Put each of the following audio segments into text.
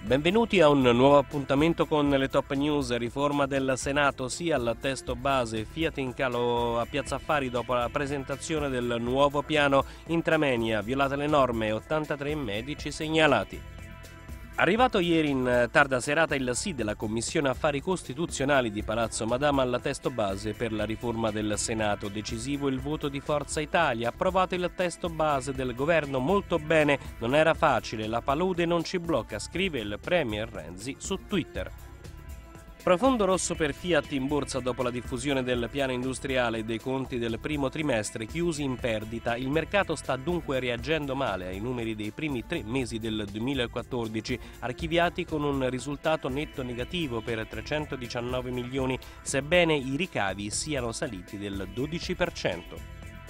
Benvenuti a un nuovo appuntamento con le top news. Riforma del Senato, sia al testo base. Fiat in calo a Piazza Affari dopo la presentazione del nuovo piano Intramenia. Violate le norme, 83 medici segnalati. Arrivato ieri in tarda serata il sì della Commissione Affari Costituzionali di Palazzo Madama al testo base per la riforma del Senato. Decisivo il voto di Forza Italia. Approvato il testo base del governo, molto bene, non era facile, la palude non ci blocca, scrive il premier Renzi su Twitter. Profondo rosso per Fiat in borsa dopo la diffusione del piano industriale e dei conti del primo trimestre chiusi in perdita. Il mercato sta dunque reagendo male ai numeri dei primi 3 mesi del 2014, archiviati con un risultato netto negativo per 319 milioni, sebbene i ricavi siano saliti del 12%.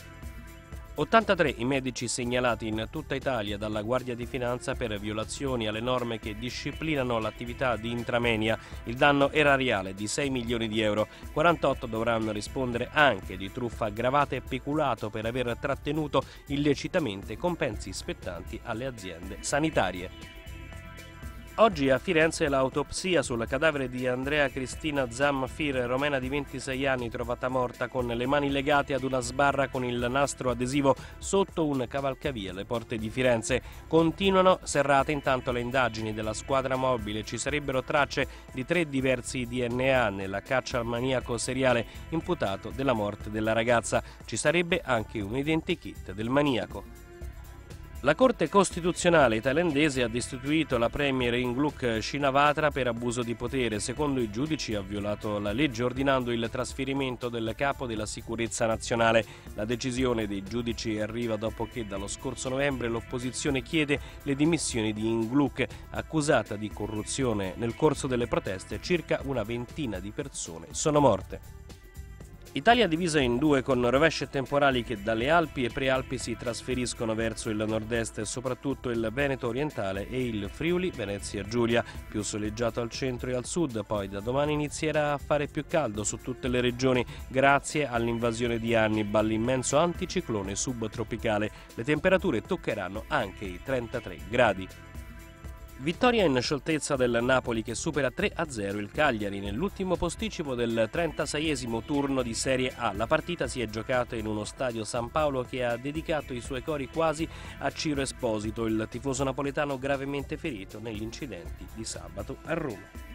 83 i medici segnalati in tutta Italia dalla Guardia di Finanza per violazioni alle norme che disciplinano l'attività di Intramenia. Il danno erariale di 6 milioni di euro. 48 dovranno rispondere anche di truffa aggravata e peculato per aver trattenuto illecitamente compensi spettanti alle aziende sanitarie. Oggi a Firenze l'autopsia sul cadavere di Andrea Cristina Zamfir, romena di 26 anni, trovata morta con le mani legate ad una sbarra con il nastro adesivo sotto un cavalcavia alle porte di Firenze. Continuano serrate intanto le indagini della squadra mobile. Ci sarebbero tracce di 3 diversi DNA nella caccia al maniaco seriale imputato della morte della ragazza. Ci sarebbe anche un identikit del maniaco. La Corte Costituzionale thailandese ha destituito la premier Yingluck Shinawatra per abuso di potere. Secondo i giudici ha violato la legge ordinando il trasferimento del capo della sicurezza nazionale. La decisione dei giudici arriva dopo che dallo scorso novembre l'opposizione chiede le dimissioni di Yingluck, accusata di corruzione. Nel corso delle proteste circa una ventina di persone sono morte. Italia divisa in due, con rovesce temporali che dalle Alpi e Prealpi si trasferiscono verso il nord-est e soprattutto il Veneto orientale e il Friuli Venezia Giulia, più soleggiato al centro e al sud. Poi da domani inizierà a fare più caldo su tutte le regioni grazie all'invasione di Hannibal, l'immenso anticiclone subtropicale. Le temperature toccheranno anche i 33 gradi. Vittoria in scioltezza del Napoli che supera 3-0 il Cagliari nell'ultimo posticipo del 36esimo turno di Serie A. La partita si è giocata in uno stadio San Paolo che ha dedicato i suoi cori quasi a Ciro Esposito, il tifoso napoletano gravemente ferito negli incidenti di sabato a Roma.